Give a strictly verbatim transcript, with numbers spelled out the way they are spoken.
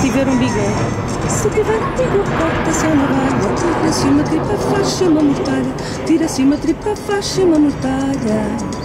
tiver um bigode. Se tiver um bigode, corta-se a navalha. Tira-se uma tripa, faz-se uma mortalha. Tira-se uma tripa, faz-se uma mortalha.